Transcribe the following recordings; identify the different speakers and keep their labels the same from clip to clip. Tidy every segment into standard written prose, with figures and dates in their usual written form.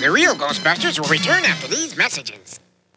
Speaker 1: The real Ghostbusters will return after these messages.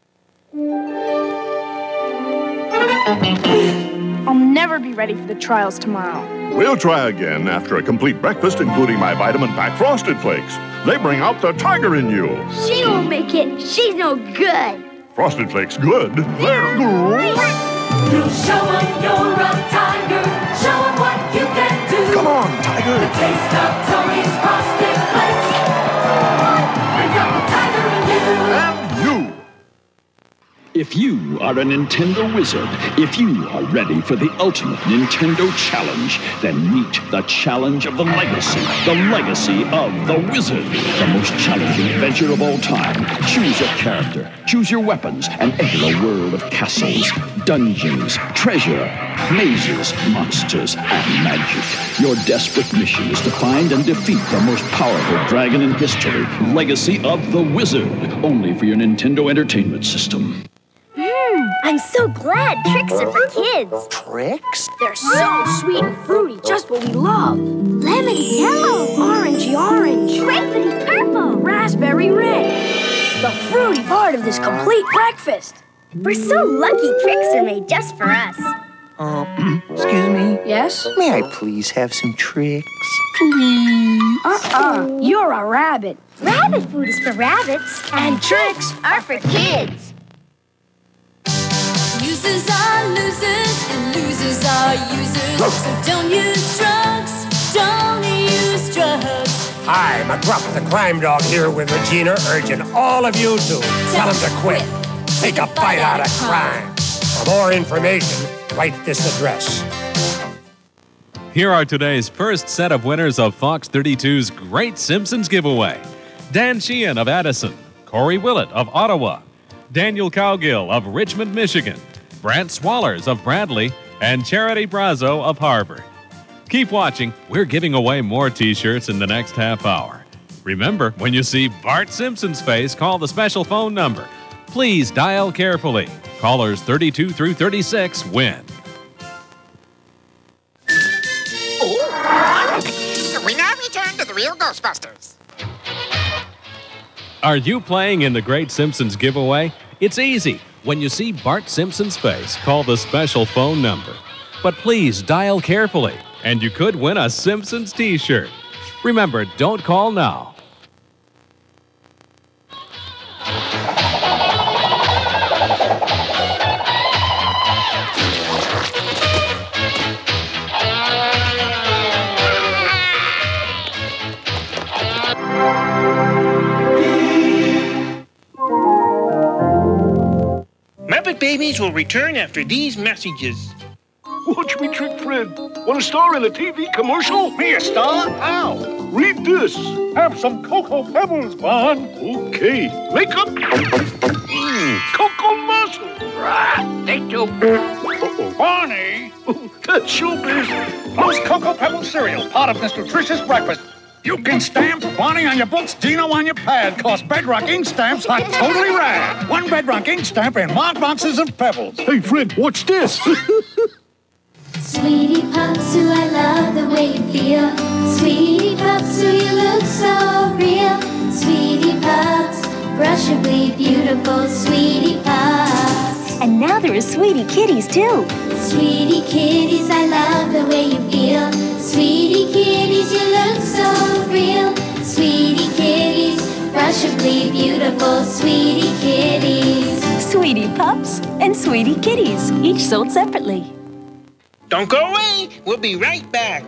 Speaker 2: I'll never be ready for the trials tomorrow.
Speaker 3: We'll try again after a complete breakfast, including my vitamin-packed Frosted Flakes. They bring out the tiger in you.
Speaker 4: She won't make it. She's no good.
Speaker 3: Frosted Flakes good? They're great.
Speaker 5: You show 'em you're a tiger. Show 'em what you can do.
Speaker 3: Come on, tiger.
Speaker 5: The taste of Tony's Frosted Flakes brings out the tiger in you.
Speaker 3: And you.
Speaker 6: If you are a Nintendo wizard, if you are ready for the ultimate Nintendo challenge, then meet the challenge of the legacy of the wizard. The most challenging adventure of all time. Choose a character, choose your weapons, and enter a world of castles, dungeons, treasure, mazes, monsters, and magic. Your desperate mission is to find and defeat the most powerful dragon in history. Legacy of the Wizard, only for your Nintendo Entertainment System.
Speaker 4: I'm so glad Trix are for kids.
Speaker 7: Trix?
Speaker 2: They're so sweet and fruity, just what we love.
Speaker 4: Lemony yellow.
Speaker 2: Orangey orange.
Speaker 4: Grapey purple.
Speaker 2: Raspberry red. The fruity part of this complete breakfast.
Speaker 4: We're so lucky Trix are made just for us.
Speaker 7: Excuse me?
Speaker 2: Yes?
Speaker 7: May I please have some Trix?
Speaker 2: Please. You're a rabbit.
Speaker 4: Rabbit food is for rabbits.
Speaker 2: And Trix
Speaker 4: are for kids.
Speaker 5: Users are losers and losers are users. So don't use drugs, don't use drugs.
Speaker 1: Hi, McGruff the crime dog here with Regina, urging all of you to tell him to quit. Take a bite out of crime. For more information, write this address.
Speaker 8: Here are today's first set of winners of Fox 32's Great Simpsons giveaway. Dan Sheehan of Addison, Corey Willett of Ottawa, Daniel Cowgill of Richmond, Michigan, Brant Swallers of Bradley, and Charity Brazo of Harvard. Keep watching. We're giving away more T-shirts in the next half hour. Remember, when you see Bart Simpson's face, call the special phone number. Please dial carefully. Callers 32 through 36 win.
Speaker 1: We now return to the real Ghostbusters.
Speaker 8: Are you playing in the Great Simpsons giveaway? It's easy. When you see Bart Simpson's face, call the special phone number. But please dial carefully, and you could win a Simpsons T-shirt. Remember, don't call now.
Speaker 9: Muppet Babies will return after these messages.
Speaker 10: Watch me trick Fred. Want a star in a TV commercial?
Speaker 9: Me a star? How?
Speaker 10: Read this. Have some Cocoa Pebbles, Bon. Okay. Make up Cocoa Muscle.
Speaker 9: They do.
Speaker 10: Barney. That's showbiz.
Speaker 9: How's Cocoa Pebbles cereal part of this nutritious breakfast? You can stamp Bonnie on your books, Dino on your pad, cause Bedrock Ink Stamps are totally rad. One Bedrock Ink Stamp and marked boxes of Pebbles.
Speaker 10: Hey, Fred, watch this.
Speaker 5: Sweetie Pups, ooh, I love the way you feel. Sweetie Pups, ooh, you look so real. Sweetie Pups, brushably beautiful. Sweetie Pups.
Speaker 11: And now there are Sweetie Kitties, too.
Speaker 5: Sweetie Kitties, I love the way you feel. Sweetie Kitties, you look so real. Sweetie Kitties, brushably beautiful. Sweetie Kitties.
Speaker 11: Sweetie Pups and Sweetie Kitties, each sold separately.
Speaker 9: Don't go away. We'll be right back.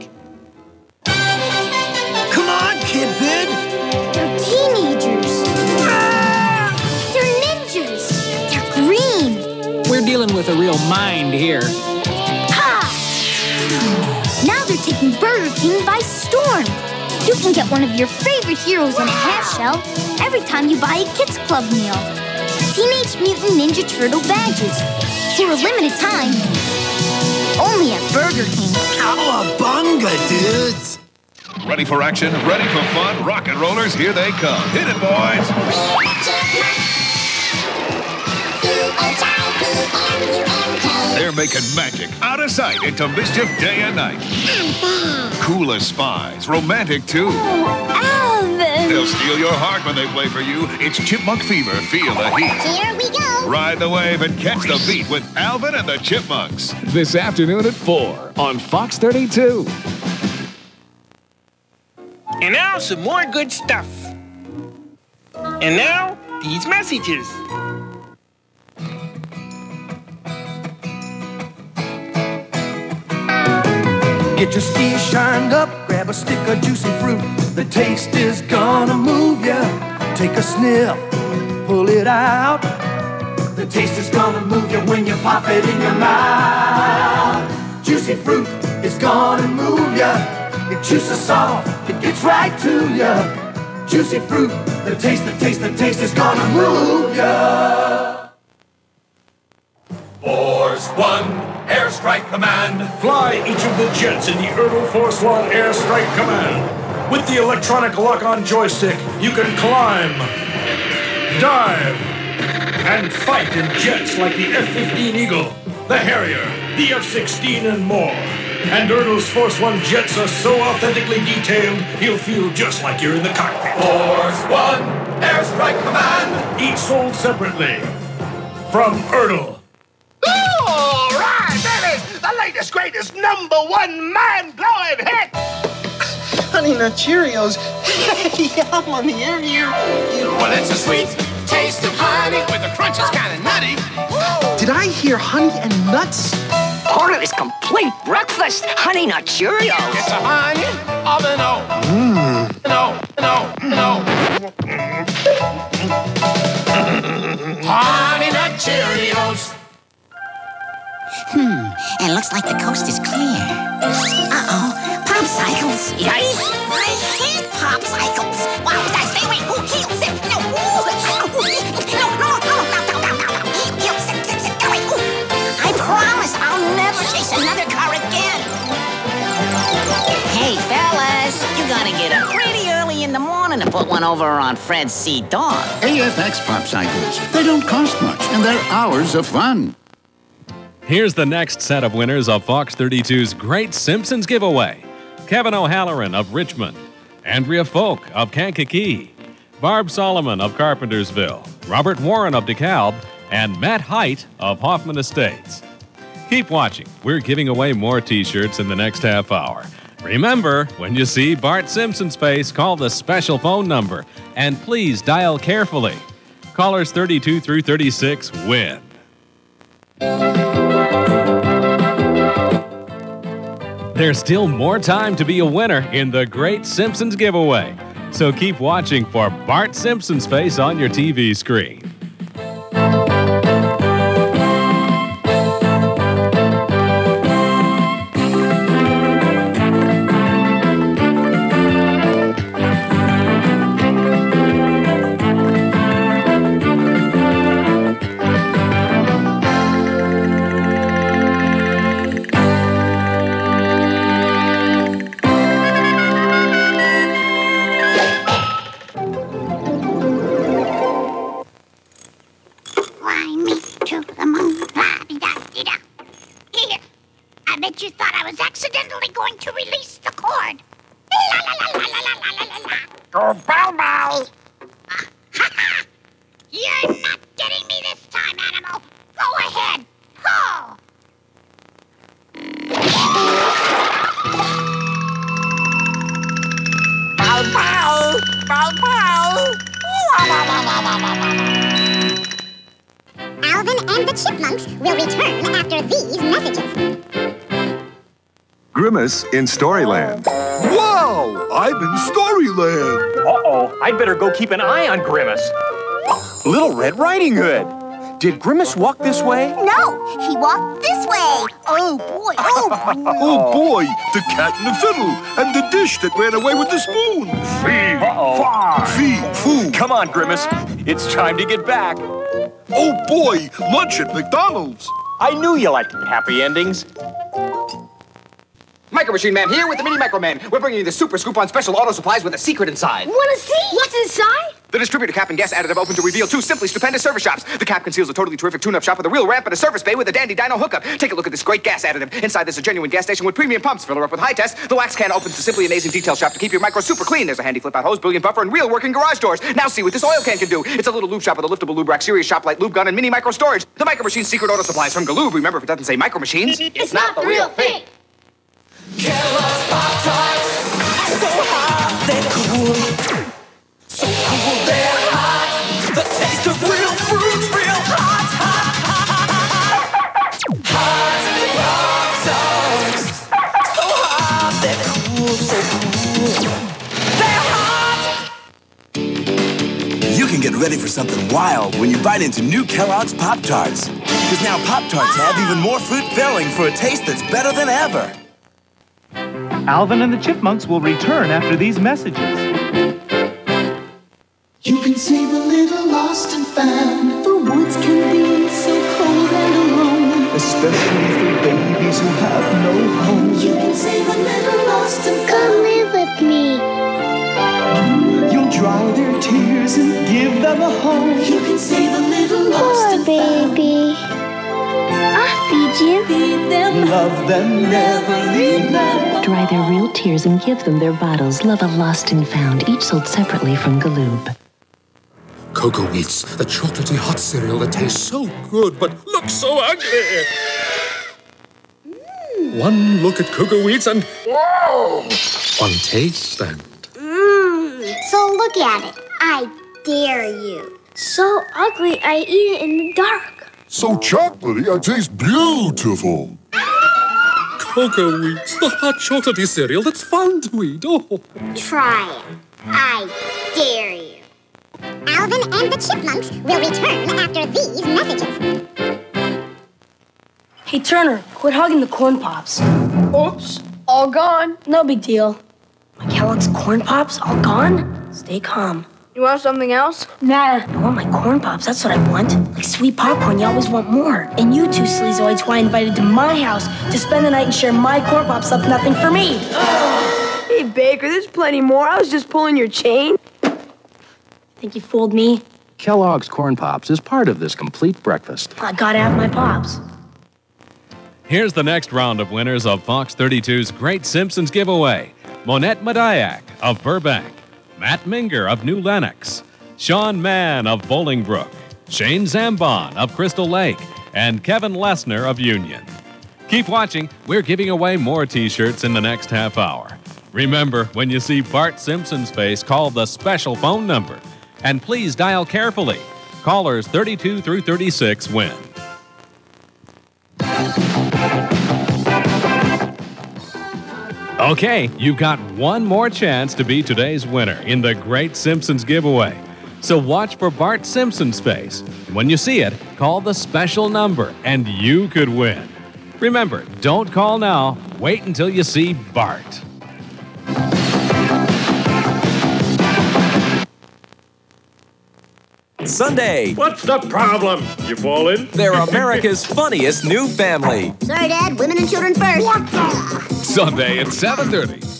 Speaker 7: Come on, Kid Vid.
Speaker 4: They're teenagers. They're ninjas. They're green.
Speaker 12: We're dealing with a real mind here.
Speaker 4: Ha! Now they're taking Burger King by storm. You can get one of your favorite heroes in a half shell every time you buy a Kids Club meal. Teenage Mutant Ninja Turtle badges. For a limited time. Only at Burger King.
Speaker 7: Cowabunga, dudes.
Speaker 13: Ready for action, ready for fun, rock and rollers, here they come. Hit it, boys. They're making magic out of sight into mischief day and night. Cool as spies, romantic too.
Speaker 11: Oh, Alvin!
Speaker 13: They'll steal your heart when they play for you. It's Chipmunk Fever. Feel the heat.
Speaker 4: Here we go.
Speaker 13: Ride the wave and catch the beat with Alvin and the Chipmunks.
Speaker 6: This afternoon at 4 on Fox 32.
Speaker 14: And now some more good stuff. And now, these messages.
Speaker 7: Get your skis shined up, grab a stick of juicy fruit. The taste is gonna move ya. Take a sniff, pull it out. The taste is gonna move you when you pop it in your mouth. Juicy fruit is gonna move ya. Your juice is soft, it gets right to ya. Juicy fruit, the taste is gonna move ya.
Speaker 15: Force 1, Airstrike Command.
Speaker 10: Fly each of the jets in the Erdl Force 1 Airstrike Command. With the electronic lock-on joystick, you can climb, dive, and fight in jets like the F-15 Eagle, the Harrier, the F-16, and more. And Erdl's Force 1 jets are so authentically detailed, you'll feel just like you're in the cockpit.
Speaker 15: Force 1, Airstrike Command.
Speaker 10: Each sold separately. From Erdl.
Speaker 9: All right, babies! The latest, greatest, #1 mind-blowing hit!
Speaker 16: Honey Nut Cheerios. Yum on the air, you.
Speaker 15: Well, it's a sweet taste of honey with the crunch is kind of nutty.
Speaker 16: Did I hear honey and nuts?
Speaker 2: Part of this complete breakfast, Honey Nut Cheerios.
Speaker 15: It's a honey of an O. No. Honey Nut Cheerios.
Speaker 17: It looks like the coast is clear. Uh-oh. Popsicles.
Speaker 2: Yikes.
Speaker 17: I hate popsicles. Wow, stay away. Who kills it? No. No. Sit. Go away. I promise I'll never chase another car again. Hey, fellas, you gotta get up pretty early in the morning to put one over on Fred's Sea Dog.
Speaker 18: AFX Popsicles. They don't cost much, and they're hours of fun.
Speaker 8: Here's the next set of winners of Fox 32's Great Simpsons Giveaway. Kevin O'Halloran of Richmond, Andrea Folk of Kankakee, Barb Solomon of Carpentersville, Robert Warren of DeKalb, and Matt Height of Hoffman Estates. Keep watching. We're giving away more T-shirts in the next half hour. Remember, when you see Bart Simpson's face, call the special phone number, and please dial carefully. Callers 32 through 36 win. There's still more time to be a winner in the Great Simpsons Giveaway. So keep watching for Bart Simpson's face on your TV screen.
Speaker 4: Alvin and the Chipmunks will return after these messages.
Speaker 19: Grimace in Storyland.
Speaker 20: Wow! I'm in Storyland.
Speaker 21: Uh-oh, I'd better go keep an eye on Grimace. Little Red Riding Hood. Did Grimace walk this way?
Speaker 4: No, he walked this way. Oh, boy. Oh,
Speaker 20: Oh, boy. The cat and the fiddle. And the dish that ran away with the spoon.
Speaker 21: Fee,
Speaker 20: Foo.
Speaker 21: Come on, Grimace. It's time to get back.
Speaker 20: Oh, boy. Lunch at McDonald's.
Speaker 21: I knew you liked happy endings.
Speaker 22: Micro Machine Man here with the Mini Micro Man. We're bringing you the Super Scoop on special auto supplies with a secret inside.
Speaker 2: Want to see? What's inside?
Speaker 3: The distributor cap and gas additive open to reveal 2 simply stupendous service shops. The cap conceals a totally terrific tune-up shop with a real ramp and a service bay with a dandy Dino hookup. Take a look at this great gas additive. Inside there's a genuine gas station with premium pumps. Fill her up with high test. The wax can opens to simply amazing detail shop to keep your micro super clean. There's a handy flip-out hose, brilliant buffer, and real working garage doors. Now see what this oil can do. It's a little lube shop with a liftable lube rack, serious shop light lube gun, and mini micro storage. The Micro Machine's secret auto supplies from Galoob. Remember, if it doesn't say Micro Machines,
Speaker 15: It's not the real thing. Kellogg's Pop-Tarts, so hot they're cool. So cool they're hot. The taste of real fruit, real hot, hot, hot, hot. Pop-Tarts, so hot they're cool, so cool. They're hot.
Speaker 22: You can get ready for something wild when you bite into new Kellogg's Pop-Tarts. Because now Pop-Tarts have even more fruit filling for a taste that's better than ever.
Speaker 23: Alvin and the Chipmunks will return after these messages.
Speaker 15: You can save a little lost and found. The woods can be so cold and alone,
Speaker 7: Especially for babies who have no home.
Speaker 15: You can save a little lost and found.
Speaker 17: Come live with me.
Speaker 7: You'll dry their tears and give them a home.
Speaker 15: You can save a little lost and found.
Speaker 17: Baby. I'll feed you.
Speaker 15: Feed them.
Speaker 7: Love them, never leave them.
Speaker 24: Dry their real tears and give them their bottles. Love a Lost and Found, each sold separately from Galoob.
Speaker 25: Cocoa Wheats, the chocolatey hot cereal that tastes so good but looks so ugly. One look at Cocoa Wheats and whoa! One taste and
Speaker 17: So look at it. I dare you.
Speaker 2: So ugly, I eat it in the dark.
Speaker 20: So chocolatey, I taste beautiful.
Speaker 25: Cocoa Wheats, the hot chocolatey cereal that's fun to eat. Oh.
Speaker 17: Try it. I dare you. Alvin and the Chipmunks will return after these messages.
Speaker 2: Hey, Turner, quit hugging the corn pops.
Speaker 26: Oops, all gone.
Speaker 2: No big deal. My Kellogg's corn pops all gone? Stay calm.
Speaker 26: You want something else?
Speaker 2: Nah, I want my corn pops. That's what I want. Like sweet popcorn, you always want more. And you two sleazoids who I invited to my house to spend the night and share my corn pops left nothing for me.
Speaker 26: Hey, Baker, there's plenty more. I was just pulling your chain.
Speaker 2: Think you fooled me?
Speaker 27: Kellogg's Corn Pops is part of this complete breakfast.
Speaker 2: I gotta have my pops.
Speaker 8: Here's the next round of winners of Fox 32's Great Simpsons giveaway. Monette Madiak of Burbank, Matt Minger of New Lenox, Sean Mann of Bolingbrook, Shane Zambon of Crystal Lake, and Kevin Lesner of Union. Keep watching. We're giving away more T-shirts in the next half hour. Remember, when you see Bart Simpson's face, call the special phone number. And please dial carefully. Callers 32 through 36 win. Okay, you've got one more chance to be today's winner in the Great Simpsons giveaway. So watch for Bart Simpson's face. When you see it, call the special number and you could win. Remember, don't call now. Wait until you see Bart.
Speaker 28: Sunday.
Speaker 10: What's the problem? You fallen?
Speaker 28: They're America's funniest new family.
Speaker 17: Sorry, Dad. Women and children first.
Speaker 10: What the?
Speaker 28: Sunday at 7:30.